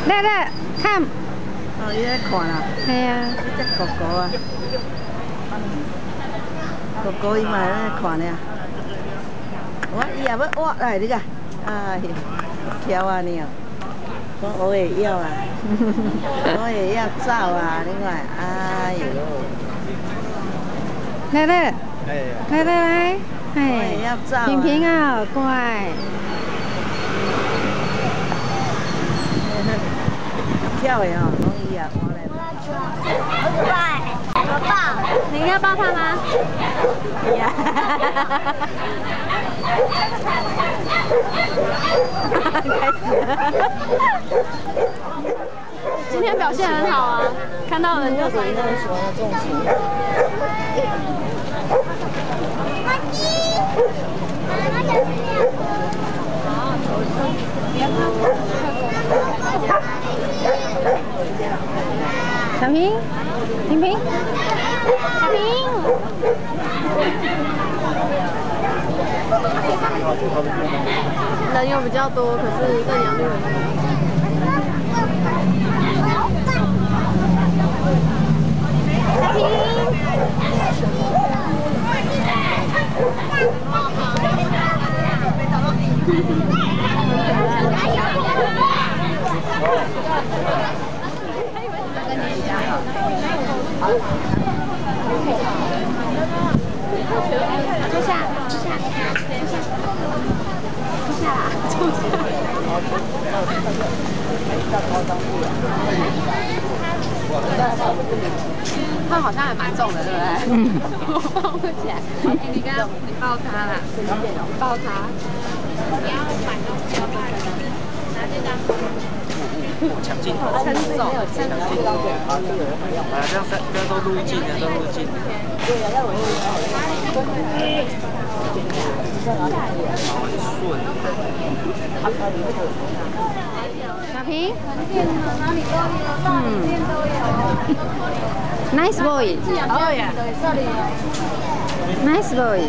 来来，看。 哦，伊在看啦。 系啊。 这只狗狗啊，狗狗伊嘛在看呢。伊也要挖来你个，哎，挑啊你哦，讲我会要啊，我会要走啊，你看，哎呦。 来来。来来来，嘿，平平啊，乖。 跳的哦，讲伊啊，我来。 好可爱，我抱。 你要抱它吗？ 呀。开始。 今天表现很好啊，看到人就说。 重情。 小平，平平，小平。人又比较多，可是认养率很低。小平。坐下，坐下，坐下啦，坐下。它好像还蛮重的，对不对？嗯。我抱不起来。哎，你抱它啦，抱它。你要买东西要买什么？拿这张。 抢镜头， 撑走，撑走。 啊，这样都录进的，都录进的。 小平，nice boy， 哦呀 ，nice boy。